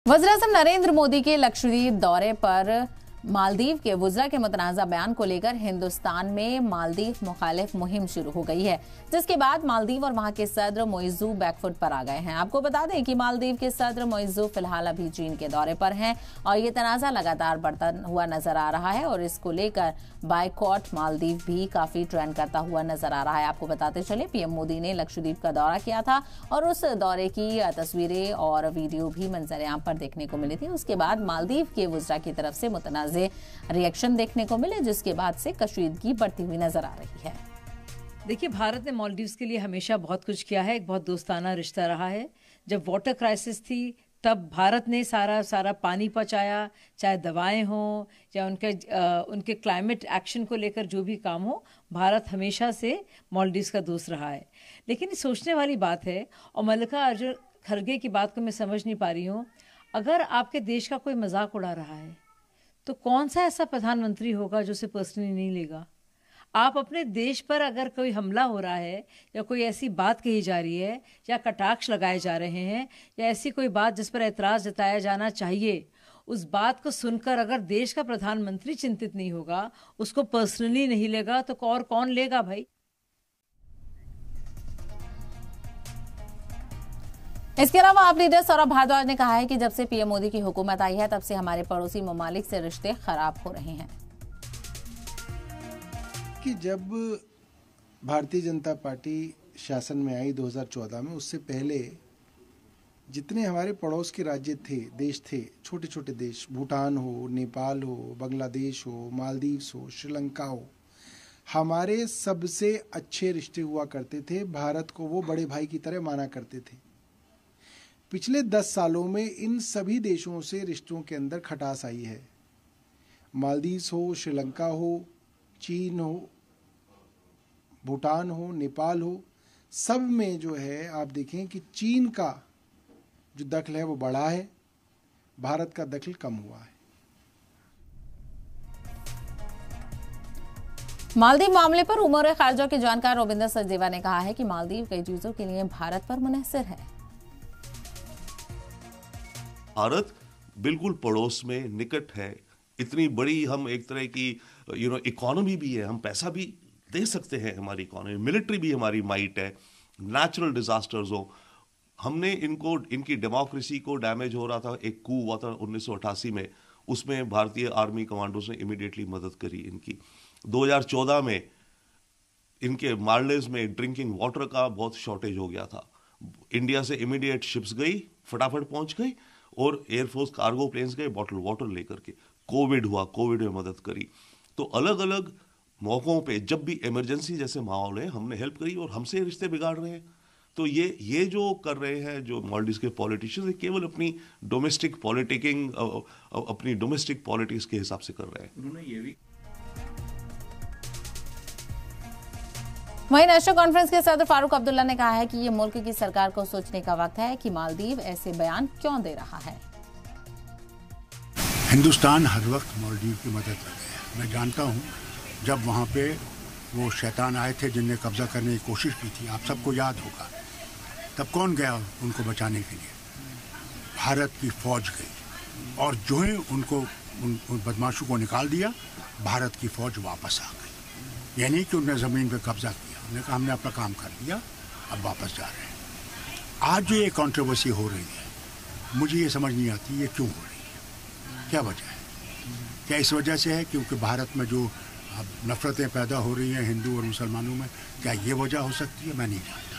वज़ीर-ए-आज़म नरेंद्र मोदी के लक्षद्वीप दौरे पर मालदीव के वुज़रा के मुतनाज़ा बयान को लेकर हिंदुस्तान में मालदीव मुखालिफ मुहिम शुरू हो गई है, जिसके बाद मालदीव और वहां के सदर मोइज़ू बैकफुट पर आ गए हैं। आपको बता दें कि मालदीव के सदर मोइज़ू फिलहाल अभी चीन के दौरे पर हैं और ये तनाज़ा लगातार बढ़ता हुआ नजर आ रहा है और इसको लेकर बायकॉट मालदीव भी काफी ट्रेंड करता हुआ नजर आ रहा है। आपको बताते चले पीएम मोदी ने लक्षद्वीप का दौरा किया था और उस दौरे की तस्वीरें और वीडियो भी मंजर-ए-आम पर देखने को मिली थी। उसके बाद मालदीव के वुज़रा की तरफ से मुतनाज़ रिएक्शन देखने को मिले, जिसके बाद से कशीदगी बढ़ती हुई नजर आ रही है। देखिए, भारत ने मालदीव्स के लिए हमेशा बहुत कुछ किया है, एक बहुत दोस्ताना रिश्ता रहा है। जब वाटर क्राइसिस थी तब भारत ने सारा पानी पहुंचाया, चाहे दवाएं हों या उनके क्लाइमेट एक्शन को लेकर जो भी काम हो, भारत हमेशा से मालदीव्स का दोस्त रहा है। लेकिन सोचने वाली बात है, और मल्लिका अर्जुन खड़गे की बात को मैं समझ नहीं पा रही हूँ, अगर आपके देश का कोई मजाक उड़ा रहा है तो कौन सा ऐसा प्रधानमंत्री होगा जो उसे पर्सनली नहीं लेगा। आप अपने देश पर अगर कोई हमला हो रहा है या कोई ऐसी बात कही जा रही है या कटाक्ष लगाए जा रहे हैं या ऐसी कोई बात जिस पर ऐतराज जताया जाना चाहिए, उस बात को सुनकर अगर देश का प्रधानमंत्री चिंतित नहीं होगा, उसको पर्सनली नहीं लेगा, तो और कौन लेगा भाई। इसके अलावा आप लीडर सौरभ भारद्वाज ने कहा है कि जब से पीएम मोदी की हुकूमत आई है तब से हमारे पड़ोसी ममालिक से रिश्ते खराब हो रहे हैं। कि जब भारतीय जनता पार्टी शासन में आई 2014 में, उससे पहले जितने हमारे पड़ोस के राज्य थे, देश थे, छोटे छोटे देश, भूटान हो, नेपाल हो, बांग्लादेश हो, मालदीव्स हो, श्रीलंका हो, हमारे सबसे अच्छे रिश्ते हुआ करते थे। भारत को वो बड़े भाई की तरह माना करते थे। पिछले 10 सालों में इन सभी देशों से रिश्तों के अंदर खटास आई है। मालदीव्स हो, श्रीलंका हो, चीन हो, भूटान हो, नेपाल हो, सब में जो है आप देखें कि चीन का जो दखल है वो बढ़ा है, भारत का दखल कम हुआ है। मालदीव मामले पर उमूर खारजा के जानकार रविंदर सचदेवा ने कहा है कि मालदीव कई चीजों के लिए भारत पर मुनहसिर है। भारत बिल्कुल पड़ोस में निकट है, इतनी बड़ी हम एक तरह की इकोनॉमी भी है, हम पैसा भी दे सकते हैं, हमारी इकोनॉमी, मिलिट्री भी हमारी माइट है। नेचुरल डिजास्टर्स हो, हमने इनकी डेमोक्रेसी को डैमेज हो रहा था, एक कू हुआ था 1988 में, उसमें भारतीय आर्मी कमांडोज ने इमीडिएटली मदद करी इनकी। 2014 में इनके मालदीव्स में ड्रिंकिंग वाटर का बहुत शॉर्टेज हो गया था, इंडिया से इमीडिएट शिप्स गई, फटाफट पहुंच गई और एयरफोर्स कार्गो प्लेन्स गए बॉटल वाटर लेकर के। कोविड हुआ, कोविड में मदद करी। तो अलग अलग मौकों पे जब भी इमरजेंसी जैसे माहौल है, हमने हेल्प करी और हमसे रिश्ते बिगाड़ रहे हैं। तो ये जो कर रहे हैं जो मालदीव्स के पॉलिटिशियंस, केवल अपनी डोमेस्टिक पॉलिटिकिंग, अपनी डोमेस्टिक पॉलिटिक्स के हिसाब से कर रहे हैं। उन्होंने ये भी वहीं नेशनल कॉन्फ्रेंस के सदर फारूक अब्दुल्ला ने कहा है कि ये मुल्क की सरकार को सोचने का वक्त है कि मालदीव ऐसे बयान क्यों दे रहा है। हिंदुस्तान हर वक्त मालदीव की मदद कर रहा है। मैं जानता हूँ जब वहाँ पे वो शैतान आए थे जिनने कब्जा करने की कोशिश की थी, आप सबको याद होगा, तब कौन गया उनको बचाने के लिए? भारत की फौज गई और जो है उनको उन बदमाशों को निकाल दिया, भारत की फौज वापस आ गई। यानी कि उन्होंने ज़मीन पे कब्जा किया, उन्होंने कहा हमने अपना काम कर लिया, अब वापस जा रहे हैं। आज जो ये कंट्रोवर्सी हो रही है, मुझे ये समझ नहीं आती ये क्यों हो रही है, क्या वजह है? क्या इस वजह से है क्योंकि भारत में जो नफरतें पैदा हो रही हैं हिंदू और मुसलमानों में, क्या ये वजह हो सकती है? मैं नहीं जानता।